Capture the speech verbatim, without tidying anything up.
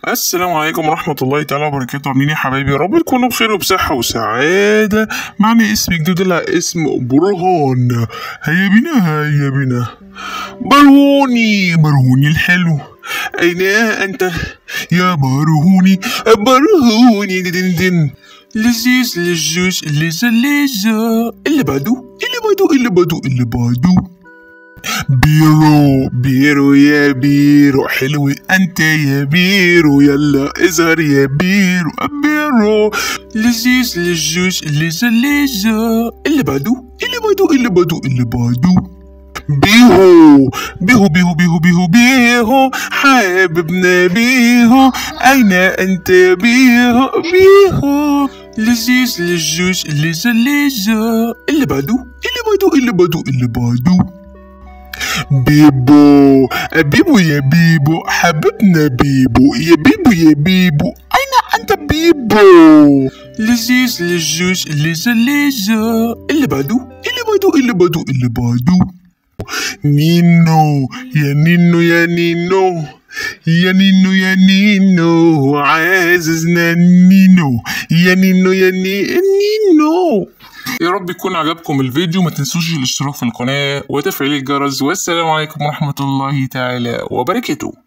السلام عليكم ورحمة الله تعالى وبركاته. عاملين يا حبايبي؟ يا رب تكونوا بخير وبصحة وسعادة. معنا اسم جديد لها اسم برهان. هيا بنا هيا بنا. برهوني برهوني الحلو، أين أنت يا برهوني؟ برهوني دن دن لذيذ لجوج لذة لذة. اللي بعده اللي بعده اللي بعده اللي بعده بيرو بيرو يا بيرو، حلو انت يا بيرو، يلا اظهر يا بيرو. بيرو لذيذ للجوج لذة لذة. اللي بعده اللي بعده اللي بعده اللي بعده بيهو بيهو بيهو بيهو بيهو بيهو حبيبنا بيهو، أين أنت يا بيهو؟ بيهو لذيذ للجوج لذة لذة. اللي بعده اللي بعده اللي بعده اللي بعده بيبو بيبو يا بيبو، حبيبنا بيبو يا بيبو يا بيبو، أين أنت بيبو؟ لذيذ للجوج لذة لذة. اللي بعده اللي بعده اللي بعده اللي بعده نينو يا نينو يا نينو يا نينو يا نينو، عززنا نينو يا نينو يا نينو. يا رب يكون عجبكم الفيديو، ما تنسوش الاشتراك في القناة وتفعيل الجرس، والسلام عليكم ورحمة الله تعالى وبركاته.